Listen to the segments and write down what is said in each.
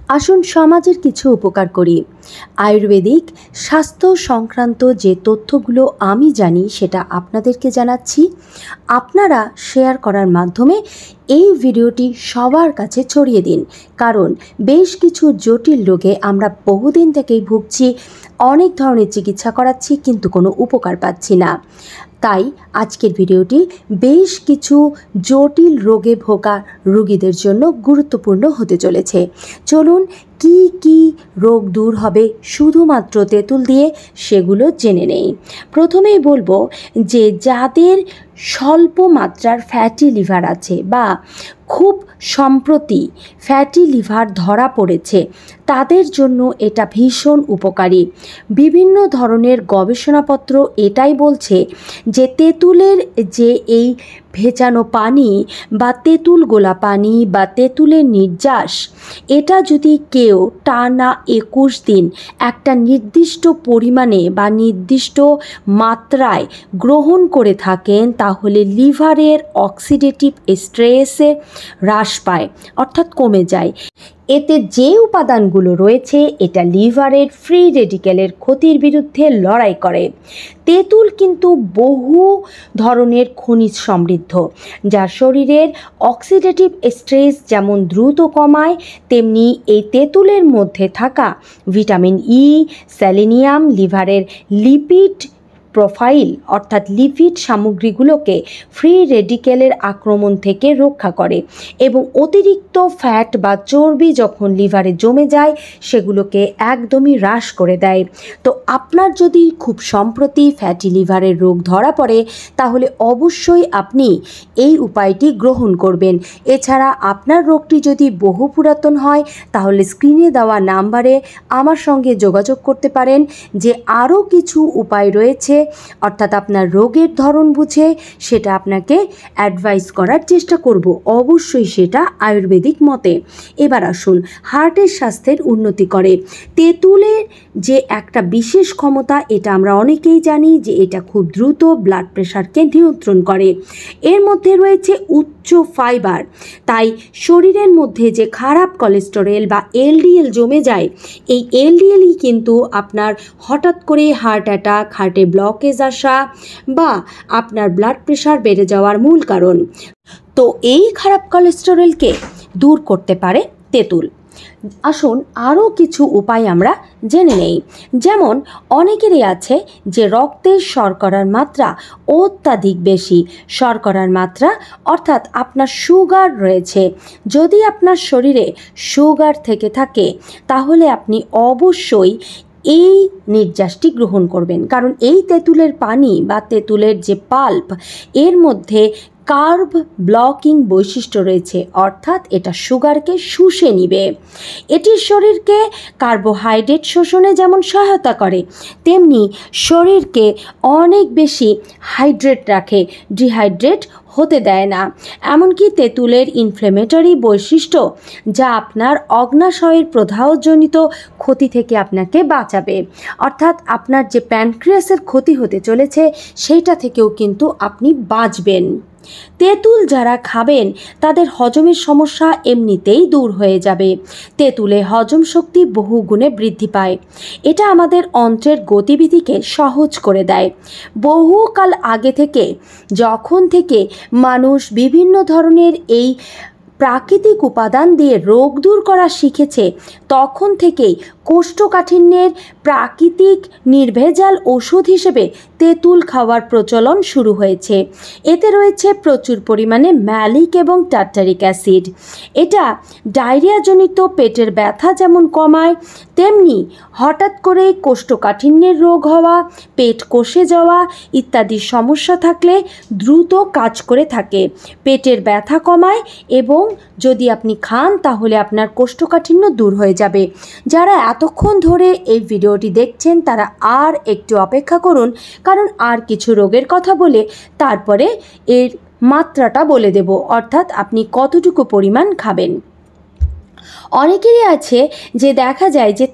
আসুন সমাজের কিছু উপকার করি। আয়ুর্বেদিক স্বাস্থ্য সংক্রান্ত যে তথ্যগুলো আমি জানি সেটা আপনাদেরকে জানাচ্ছি। আপনারা শেয়ার করার মাধ্যমে এই ভিডিওটি সবার কাছে ছড়িয়ে দিন, কারণ বেশ কিছু জটিল রোগে আমরা বহুদিন থেকেই ভুগছি, অনেক ধরনের চিকিৎসা করাচ্ছি কিন্তু কোনো উপকার পাচ্ছি না। তাই আজকের ভিডিওটি বেশ কিছু জটিল রোগে ভোগা রোগীদের জন্য গুরুত্বপূর্ণ হতে চলেছে। চলুন কি কি রোগ দূর হবে শুধুমাত্র তেঁতুল দিয়ে সেগুলো জেনে নেই। প্রথমেই বলবো যে যাদের স্বল্প মাত্রার ফ্যাটি লিভার আছে বা খুব সম্প্রতি ফ্যাটি লিভার ধরা পড়েছে, তাদের জন্য এটা ভীষণ উপকারী। বিভিন্ন ধরনের গবেষণাপত্র এটাই বলছে যে তেঁতুলের যে এই ভেজানো পানি বা তেঁতুল গোলা পানি বা তেঁতুলের নির্যাস, এটা যদি কেউ টানা 21 দিন একটা নির্দিষ্ট পরিমাণে বা নির্দিষ্ট মাত্রায় গ্রহণ করে থাকেন, তাহলে লিভারের অক্সিডেটিভ স্ট্রেসে হ্রাস পায়, অর্থাৎ কমে যায়। এতে যে উপাদানগুলো রয়েছে এটা লিভারের ফ্রি রেডিক্যালের ক্ষতির বিরুদ্ধে লড়াই করে। তেঁতুল কিন্তু বহু ধরনের খনিজ সমৃদ্ধ, যা শরীরের অক্সিডেটিভ স্ট্রেস যেমন দ্রুত কমায়, তেমনি এই তেঁতুলের মধ্যে থাকা ভিটামিন ই, সেলেনিয়াম লিভারের লিপিড প্রোফাইল অর্থাৎ লিপিড সামগ্রীগুলোকে ফ্রি রেডিক্যালের আক্রমণ থেকে রক্ষা করে এবং অতিরিক্ত ফ্যাট বা চর্বি যখন লিভারে জমে যায় সেগুলোকে একদমই হ্রাস করে দেয়। তো আপনার যদি খুব সম্প্রতি ফ্যাটি লিভারের রোগ ধরা পড়ে, তাহলে অবশ্যই আপনি এই উপায়টি গ্রহণ করবেন। এছাড়া আপনার রোগটি যদি বহু পুরাতন হয়, তাহলে স্ক্রিনে দেওয়া নাম্বারে আমার সঙ্গে যোগাযোগ করতে পারেন, যে আরও কিছু উপায় রয়েছে, অর্থাৎ আপনার রোগের ধরন বুঝে সেটা আপনাকে অ্যাডভাইস করার চেষ্টা করব, অবশ্যই সেটা আয়ুর্বেদিক মতে। এবার আসুন, হার্টের স্বাস্থ্যের উন্নতি করে তেঁতুলের যে একটা বিশেষ ক্ষমতা, এটা আমরা অনেকেই জানি যে এটা খুব দ্রুত ব্লাড প্রেশারকে নিয়ন্ত্রণ করে। এর মধ্যে রয়েছে উচ্চ ফাইবার, তাই শরীরের মধ্যে যে খারাপ কোলেস্টেরল বা এলডিএল জমে যায়, এই এলডিএলই কিন্তু আপনার হঠাৎ করে হার্ট অ্যাটাক, হার্টে ব্লকেজ আসা বা আপনার ব্লাড প্রেশার বেড়ে যাওয়ার মূল কারণ। তো এই খারাপ কোলেস্টেরলকে দূর করতে পারে তেঁতুল। আসুন আরও কিছু উপায় আমরা জেনে নেই। যেমন অনেকেরই আছে যে রক্তের শর্করার মাত্রা অত্যাধিক বেশি, শর্করার মাত্রা অর্থাৎ আপনার সুগার রয়েছে। যদি আপনার শরীরে সুগার থেকে থাকে, তাহলে আপনি অবশ্যই এই নির্যাসটি গ্রহণ করবেন, কারণ এই তেঁতুলের পানি বা তেঁতুলের যে পাল্প, এর মধ্যে কার্ব ব্লকিং বৈশিষ্ট্য রয়েছে, অর্থাৎ এটা সুগারকে শুষে নিবে। এটি শরীরকে কার্বোহাইড্রেট শোষণে যেমন সহায়তা করে, তেমনি শরীরকে অনেক বেশি হাইড্রেট রাখে, ডিহাইড্রেট হতে দেয় না। এমনকি তেঁতুলের ইনফ্লেমেটরি বৈশিষ্ট্য, যা আপনার অগ্নাশয়ের প্রদাহজনিত ক্ষতি থেকে আপনাকে বাঁচাবে, অর্থাৎ আপনার যে প্যানক্রিয়াসের ক্ষতি হতে চলেছে সেইটা থেকেও কিন্তু আপনি বাঁচবেন। তেঁতুল যারা খাবেন তাদের হজমের সমস্যা এমনিতেই দূর হয়ে যাবে। তেঁতুলে হজম শক্তি বহু গুণে বৃদ্ধি পায়। এটা আমাদের অন্ত্রের গতিবিধিকে সহজ করে দেয়। বহুকাল আগে থেকে, যখন থেকে মানুষ বিভিন্ন ধরনের এই প্রাকৃতিক উপাদান দিয়ে রোগ দূর করা শিখেছে, তখন থেকেই কোষ্ঠকাঠিন্যের প্রাকৃতিক নির্ভেজাল ওষুধ হিসেবে তেঁতুল খাওয়ার প্রচলন শুরু হয়েছে। এতে রয়েছে প্রচুর পরিমাণে ম্যালিক এবং টার্টারিক অ্যাসিড। এটা ডায়রিয়াজনিত পেটের ব্যথা যেমন কমায়, তেমনি হঠাৎ করে কোষ্ঠকাঠিন্যের রোগ হওয়া, পেট কষে যাওয়া ইত্যাদি সমস্যা থাকলে দ্রুত কাজ করে থাকে। পেটের ব্যথা কমায় এবং যদি আপনি খান তাহলে আপনার কোষ্ঠকাঠিন্য দূর হয়ে যাবে। যারা এতক্ষণ ধরে এই ভিডিওটি দেখছেন তারা আর একটু অপেক্ষা করুন, কারণ আর কিছু রোগের কথা বলে তারপরে এর মাত্রাটা বলে দেব, অর্থাৎ আপনি কতটুকু পরিমাণ খাবেন। অনেকেরই আছে যে দেখা যায় যে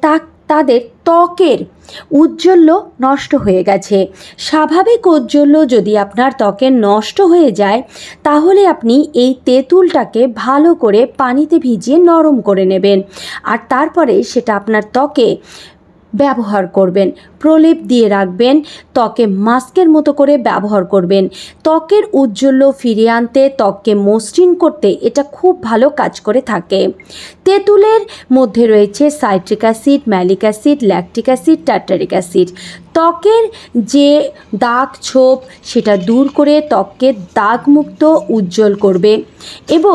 তাদের ত্বকের ঔজ্জ্বল্য নষ্ট হয়ে গেছে। স্বাভাবিক ঔজ্জ্বল্য যদি আপনার ত্বকের নষ্ট হয়ে যায় তাহলে আপনি এই তেঁতুলটাকে ভালো করে পানিতে ভিজিয়ে নরম করে নেবেন, আর তারপরে সেটা আপনার ত্বকে ব্যবহার করবেন, প্রলেপ দিয়ে রাখবেন, ত্বকে মাস্কের মতো করে ব্যবহার করবেন। ত্বকের ঔজ্জ্বল্য ফিরিয়ে আনতে, ত্বককে মসৃণ করতে এটা খুব ভালো কাজ করে থাকে। তেঁতুলের মধ্যে রয়েছে citric acid, malic acid, lactic acid, tartaric acid. ত্বকের যে দাগ ছোপ সেটা দূর করে ত্বককে দাগমুক্ত উজ্জ্বল করবে, এবং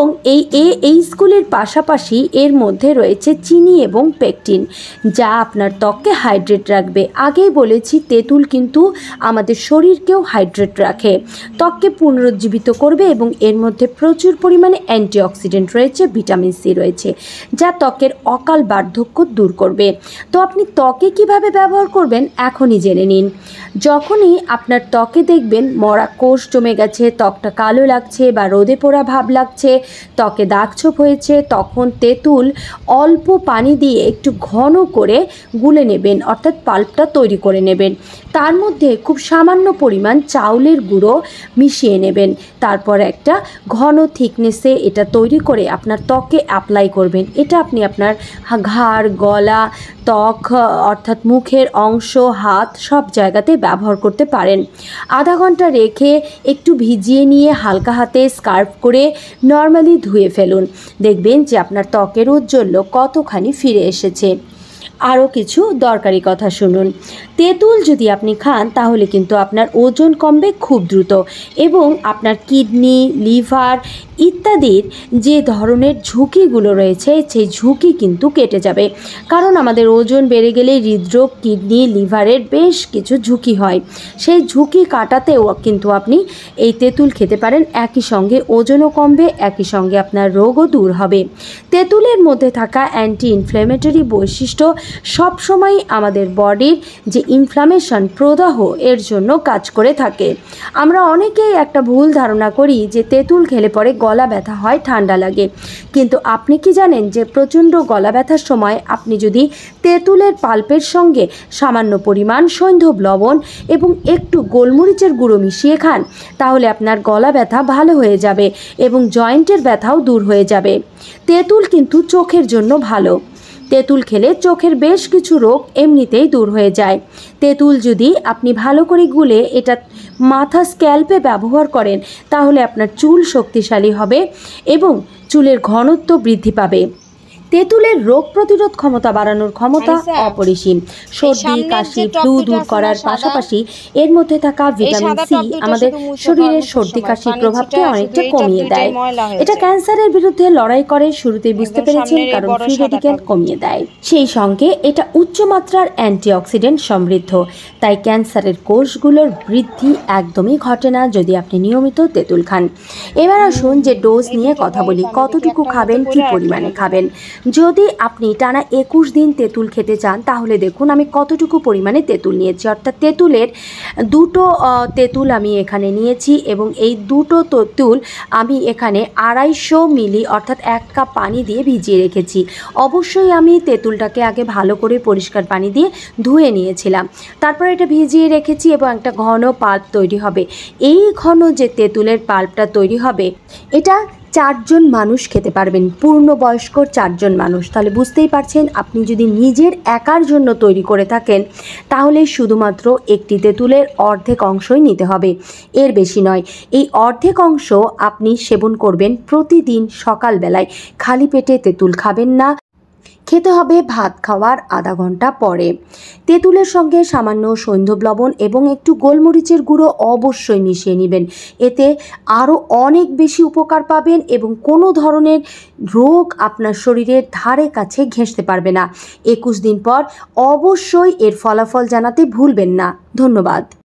এইগুলির পাশাপাশি এর মধ্যে রয়েছে চিনি এবং পেকটিন, যা আপনার ত্বককে হাইড্রেট রাখবে। আগেই বলেছি তেঁতুল কিন্তু আমাদের শরীরকেও হাইড্রেট রাখে, ত্বককে পুনরুজ্জীবিত করবে, এবং এর মধ্যে প্রচুর পরিমাণে অ্যান্টিঅক্সিডেন্ট রয়েছে, ভিটামিন সি রয়েছে, যা ত্বকের অকাল বার্ধক্য দূর করবে। তো আপনি ত্বকে কিভাবে ব্যবহার করবেন এখনই জেনে নিন। যখনই আপনার ত্বকে দেখবেন মরা কোষ জমে গেছে, ত্বকটা কালো লাগছে বা রোদে পোড়া ভাব লাগছে, ত্বকে দাগছোপ হয়েছে, তখন তেঁতুল অল্প পানি দিয়ে একটু ঘন করে গুলে নেবেন, অর্থাৎ পাল্পটা তৈরি করে নেবেন। তার মধ্যে খুব সামান্য পরিমাণ চাউলের গুঁড়ো মিশিয়ে নেবেন, তারপর একটা ঘন থিকনেসে এটা তৈরি করে আপনার ত্বকে অ্যাপ্লাই করবেন। এটা আপনি আপনার ঘাড়, গলা, ত্বক অর্থাৎ মুখের অংশ, হাত সব জায়গাতে ব্যবহার করতে পারেন। আধা ঘন্টা রেখে একটু ভিজিয়ে নিয়ে হালকা হাতে স্কার্ফ করে নর্মালি ধুয়ে ফেলুন, দেখবেন যে আপনার ত্বকের ঔজ্জ্বল্য কতখানি ফিরে এসেছে। আরও কিছু দরকারি কথা শুনুন। তেঁতুল যদি আপনি খান তাহলে কিন্তু আপনার ওজন কমবে খুব দ্রুত, এবং আপনার কিডনি, লিভার ইত্যাদির যে ধরনের ঝুঁকিগুলো রয়েছে সেই ঝুঁকি কিন্তু কেটে যাবে। কারণ আমাদের ওজন বেড়ে গেলে হৃদরোগ, কিডনি, লিভারের বেশ কিছু ঝুঁকি হয়। সেই ঝুঁকি কাটাতেও কিন্তু আপনি এই তেঁতুল খেতে পারেন। একই সঙ্গে ওজনও কমবে, একই সঙ্গে আপনার রোগও দূর হবে। তেঁতুলের মধ্যে থাকা অ্যান্টি ইনফ্ল্যামেটরি বৈশিষ্ট্য সবসময় আমাদের বডির যে ইনফ্লামেশন, প্রদাহ এর জন্য কাজ করে থাকে। আমরা অনেকেই একটা ভুল ধারণা করি যে তেঁতুল খেলে পরে গলা ব্যথা হয়, ঠান্ডা লাগে, কিন্তু আপনি কি জানেন যে প্রচণ্ড গলা ব্যথার সময় আপনি যদি তেঁতুলের পাল্পের সঙ্গে সামান্য পরিমাণ সৈন্ধব লবণ এবং একটু গোলমরিচের গুঁড়ো মিশিয়ে খান তাহলে আপনার গলা ব্যথা ভালো হয়ে যাবে এবং জয়েন্টের ব্যথাও দূর হয়ে যাবে। তেঁতুল কিন্তু চোখের জন্য ভালো। তেঁতুল খেলে চোখের বেশ কিছু রোগ এমনিতেই দূর হয়ে যায়। তেঁতুল যদি আপনি ভালো করে গুলে এটা মাথা স্ক্যাল্পে ব্যবহার করেন তাহলে আপনার চুল শক্তিশালী হবে এবং চুলের ঘনত্ব বৃদ্ধি পাবে। তেঁতুলের রোগ প্রতিরোধ ক্ষমতা বাড়ানোর ক্ষমতা অপরিসীম। সর্দি, কাশি, ফ্লু দূর করার পাশাপাশি এর মধ্যে থাকা ভিটামিন সি আমাদের শরীরের সর্দি কাশির প্রভাবকে অনেকটা কমিয়ে দেয়। এটা ক্যান্সারের বিরুদ্ধে লড়াই করে, শুরুতেই বুঝতে পেরেছেন, কারণ ফ্রি রেডিক্যাল কমিয়ে দেয়। সেই সঙ্গে এটা উচ্চমাত্রার অ্যান্টিঅক্সিডেন্ট সমৃদ্ধ, তাই ক্যান্সারের কোষগুলোর বৃদ্ধি একদমই ঘটে না যদি আপনি নিয়মিত তেঁতুল খান। এবার আসুন যে ডোজ নিয়ে কথা বলি, কতটুকু খাবেন, কি পরিমাণে খাবেন। যদি আপনি টানা 21 দিন তেঁতুল খেতে চান তাহলে দেখুন আমি কতটুকু পরিমাণে তেঁতুল নিয়েছি, অর্থাৎ তেঁতুলের দুটো তেঁতুল আমি এখানে নিয়েছি, এবং এই দুটো তেঁতুল আমি এখানে 250 মিলি অর্থাৎ 1 কাপ পানি দিয়ে ভিজিয়ে রেখেছি। অবশ্যই আমি তেঁতুলটাকে আগে ভালো করে পরিষ্কার পানি দিয়ে ধুয়ে নিয়েছিলাম, তারপর এটা ভিজিয়ে রেখেছি এবং একটা ঘন পাল্প তৈরি হবে। এই ঘন যে তেঁতুলের পাল্পটা তৈরি হবে এটা 4 জন মানুষ খেতে পারবেন, পূর্ণবয়স্ক 4 জন মানুষ। তাহলে বুঝতেই পারছেন আপনি যদি নিজের একার জন্য তৈরি করে থাকেন তাহলে শুধুমাত্র একটি তেঁতুলের অর্ধেক অংশই নিতে হবে, এর বেশি নয়। এই অর্ধেক অংশ আপনি সেবন করবেন প্রতিদিন সকালবেলায়, খালি পেটে তেঁতুল খাবেন না, খেতে হবে ভাত খাওয়ার আধা ঘন্টা পরে। তেঁতুলের সঙ্গে সামান্য সৈন্ধব লবণ এবং একটু গোলমরিচের গুঁড়ো অবশ্যই মিশিয়ে নেবেন, এতে আরও অনেক বেশি উপকার পাবেন এবং কোনো ধরনের রোগ আপনার শরীরের ধারে কাছে ঘেঁষতে পারবে না। 21 দিন পর অবশ্যই এর ফলাফল জানাতে ভুলবেন না। ধন্যবাদ।